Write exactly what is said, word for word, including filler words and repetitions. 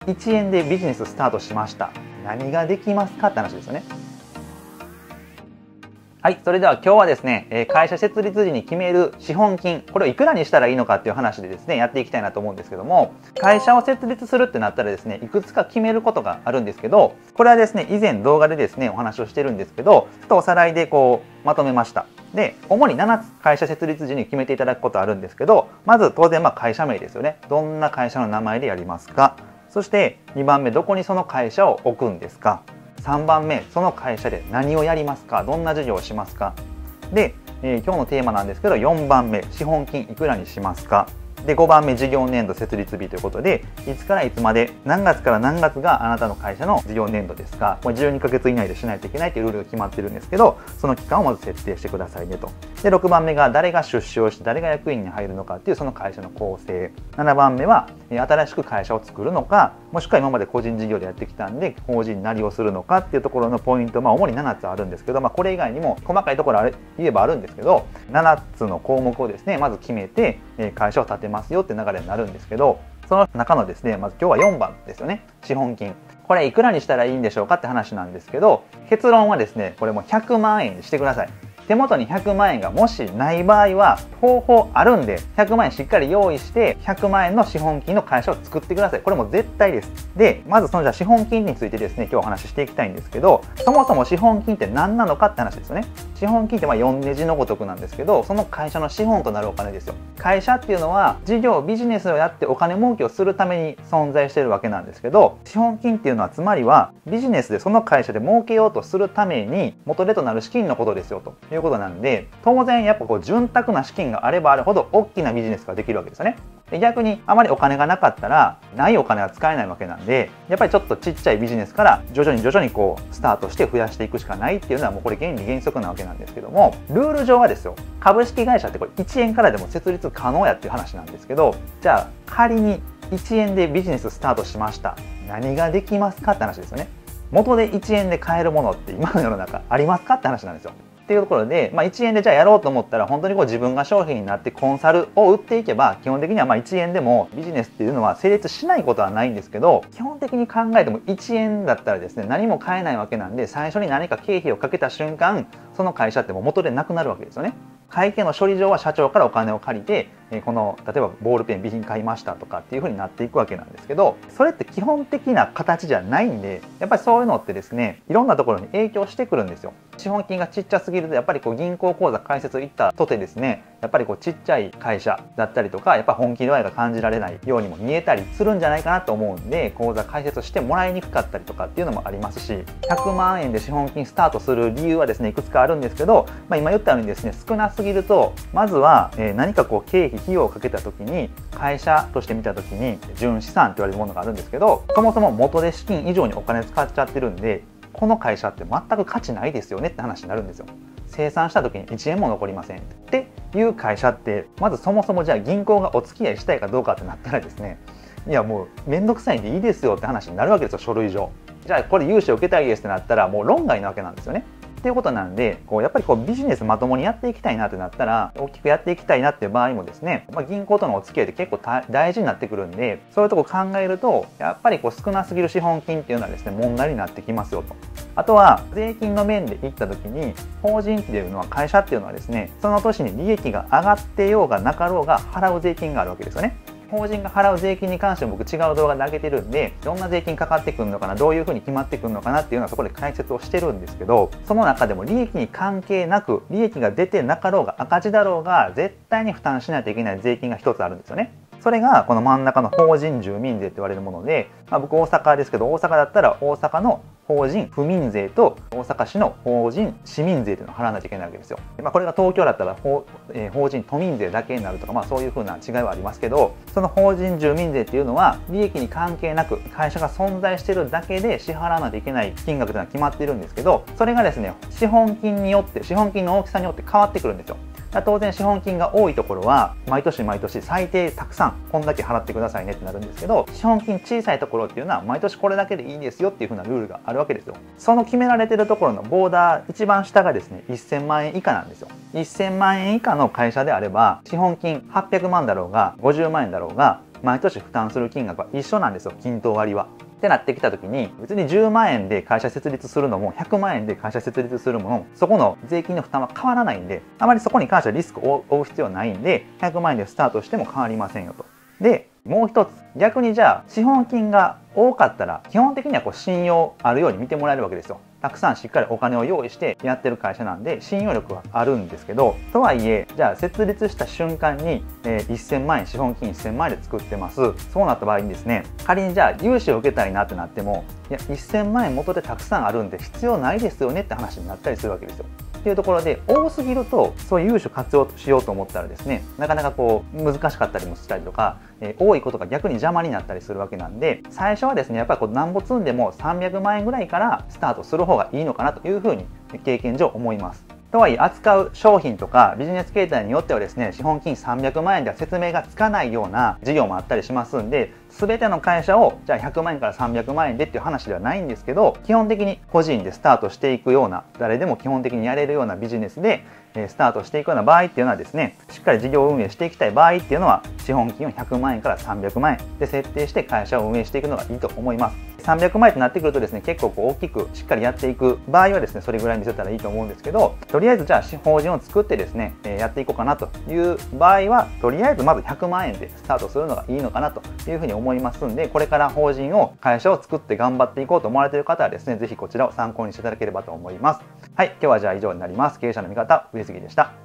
いちえんでビジネススタートしました。何ができますかって話ですよね。はい、それでは今日はですね、会社設立時に決める資本金、これをいくらにしたらいいのかっていう話でですね、やっていきたいなと思うんですけども、会社を設立するってなったらですね、いくつか決めることがあるんですけど、これはですね、以前動画でですね、お話をしてるんですけど、ちょっとおさらいでこう、まとめました。で、主にななつ会社設立時に決めていただくことあるんですけど、まず当然まあ会社名ですよね。どんな会社の名前でやりますか。そしてにばんめ、どこにその会社を置くんですか。さんばんめ、その会社で何をやりますか、どんな事業をしますか。で、えー、今日のテーマなんですけど、よんばんめ、資本金いくらにしますか。で、ごばんめ、事業年度設立日ということで、いつからいつまで、何月から何月があなたの会社の事業年度ですか。これじゅうにかげつ以内でしないといけないというルールが決まってるんですけど、その期間をまず設定してくださいねと。で、ろくばんめが誰が出資をして誰が役員に入るのかっていうその会社の構成。ななばんめは、新しく会社を作るのか、もしくは今まで個人事業でやってきたんで、法人なりをするのかっていうところのポイント、まあ主にななつあるんですけど、まあこれ以外にも細かいところあれ言えばあるんですけど、ななつの項目をですね、まず決めて、会社を立てますよって流れになるんですけど、その中のですね、まず今日はよんばんですよね、資本金。これいくらにしたらいいんでしょうかって話なんですけど、結論はですね、これもひゃくまんえんにしてください。手元にひゃくまんえんがもしない場合は方法あるんで、ひゃくまんえんしっかり用意してひゃくまんえんの資本金の会社を作ってください。これも絶対です。で、まずそのじゃあ資本金についてですね、今日お話ししていきたいんですけど、そもそも資本金って何なのかって話ですよね。資本金ってまあよんねじのごとくなんですけど、その会社の資本となるお金ですよ。会社っていうのは事業ビジネスをやってお金儲けをするために存在しているわけなんですけど、資本金っていうのはつまりはビジネスでその会社で儲けようとするために元手となる資金のことですよということなんで、当然やっぱこう潤沢な資金があればあるほど大きなビジネスができるわけですよね。で、逆にあまりお金がなかったらないお金は使えないわけなんで、やっぱりちょっとちっちゃいビジネスから徐々に徐々にこうスタートして増やしていくしかないっていうのはもうこれ原理原則なわけなんですけども、ルール上はですよ、株式会社ってこれいちえんからでも設立可能やっていう話なんですけど、じゃあ仮にいちえんでビジネススタートしました。何ができますかって話ですよね。元でいちえんで買えるものって今の世の中ありますかって話なんですよ。っていうところで、まあ、いちえんでじゃあやろうと思ったら本当にこう自分が商品になってコンサルを売っていけば基本的にはまあいちえんでもビジネスっていうのは成立しないことはないんですけど、基本的に考えてもいちえんだったらですね、何も買えないわけなんで、最初に何か経費をかけた瞬間その会社ってもう元でなくなるわけですよね。会計の処理上は社長からお金を借りて、この例えばボールペン備品買いましたとかっていう風になっていくわけなんですけど、それって基本的な形じゃないんで、やっぱりそういうのってですね、いろんなところに影響してくるんですよ。資本金がちっちゃすぎるとやっぱりこう銀行口座開設いったとてですね、やっぱりこうちっちゃい会社だったりとか、やっぱ本気度合いが感じられないようにも見えたりするんじゃないかなと思うんで、口座開設してもらいにくかったりとかっていうのもありますし、ひゃくまんえんで資本金スタートする理由はですね、いくつかあるんですけど、まあ、今言ったようにですね、少なすぎるとまずは何かこう経費費用をかけた時に、会社として見た時に純資産って言われるものがあるんですけど、そもそも元で資金以上にお金使っちゃってるんで、この会社って全く価値ないですよねって話になるんですよ。清算した時にいちえんも残りませんっていう会社って、まずそもそもじゃあ銀行がお付き合いしたいかどうかってなったらですね、いやもう面倒くさいんでいいですよって話になるわけですよ、書類上。じゃあこれ融資を受けたいですってなったらもう論外なわけなんですよね。っていうことなんで、こうやっぱりこうビジネスまともにやっていきたいなってなったら、大きくやっていきたいなっていう場合もですね、まあ、銀行とのお付き合いって結構大事になってくるんで、そういうとこ考えるとやっぱりこう少なすぎる資本金っていうのはですね、問題になってきますよと。あとは税金の面で言った時に、法人っていうのは、会社っていうのはですね、その年に利益が上がってようがなかろうが払う税金があるわけですよね。法人が払う税金に関しても僕違う動画で上げてるんで、どんな税金かかってくるのかな、どういうふうに決まってくるのかなっていうのはそこで解説をしてるんですけど、その中でも利益に関係なく、利益が出てなかろうが赤字だろうが絶対に負担しないといけない税金が一つあるんですよね。それがこの真ん中の法人住民税って言われるもので、まあ、僕大阪ですけど、大阪だったら大阪の法人府民税と大阪市の法人市民税というのを払わないといけないわけですよ。まあ、これが東京だったら法、えー、法人都民税だけになるとか、まあ、そういうふうな違いはありますけど、その法人住民税っていうのは利益に関係なく会社が存在しているだけで支払わないといけない金額というのは決まっているんですけど、それがですね、資本金によって資本金の大きさによって変わってくるんですよ。当然資本金が多いところは毎年毎年最低たくさんこんだけ払ってくださいねってなるんですけど、資本金小さいところっていうのは毎年これだけでいいですよっていう風なルールがあるわけですよ。その決められてるところのボーダー一番下がですね、せんまんえん以下なんですよ。せんまんえん以下の会社であれば資本金はっぴゃくまんだろうがごじゅうまんえんだろうが毎年負担する金額は一緒なんですよ、均等割は。ってなってきた時に、別にじゅうまんえんで会社設立するのもひゃくまんえんで会社設立するもの、そこの税金の負担は変わらないんで、あまりそこに関してはリスクを負う必要はないんで、ひゃくまんえんでスタートしても変わりませんよと。で、もう一つ、逆にじゃあ資本金が多かったら基本的にはこう信用あるように見てもらえるわけですよ。たくさんしっかりお金を用意してやってる会社なんで信用力はあるんですけど、とはいえじゃあ設立した瞬間に、えー、せんまんえん資本金せんまんえんで作ってます。そうなった場合にですね、仮にじゃあ融資を受けたいなってなっても、いやせんまんえん元でたくさんあるんで必要ないですよねって話になったりするわけですよ。っていうところで、多すぎるとそういう融資を活用しようと思ったらですね、なかなかこう難しかったりもしたりとか、えー、多いことが逆に邪魔になったりするわけなんで、最初はですねやっぱりこうなんぼ積んでもさんびゃくまんえんぐらいからスタートする方がいいのかなというふうに経験上思います。とはいえ扱う商品とかビジネス形態によってはですね、資本金さんびゃくまんえんでは説明がつかないような事業もあったりしますんで、全ての会社をじゃあひゃくまんえんからさんびゃくまんえんでっていう話ではないんですけど、基本的に個人でスタートしていくような、誰でも基本的にやれるようなビジネスでスタートしていくような場合っていうのはですね、しっかり事業運営していきたい場合っていうのは資本金をひゃくまんえんからさんびゃくまんえんで設定して会社を運営していくのがいいと思います。さんびゃくまんえんとなってくるとですね、結構こう大きくしっかりやっていく場合はですね、それぐらい見せたらいいと思うんですけど、とりあえずじゃあ法人を作ってですね、やっていこうかなという場合は、とりあえずまずひゃくまんえんでスタートするのがいいのかなというふうに思いますんで、これから法人を会社を作って頑張っていこうと思われている方はですね、ぜひこちらを参考にしていただければと思います。はい、今日はじゃあ以上になります。経営者の味方、上杉でした。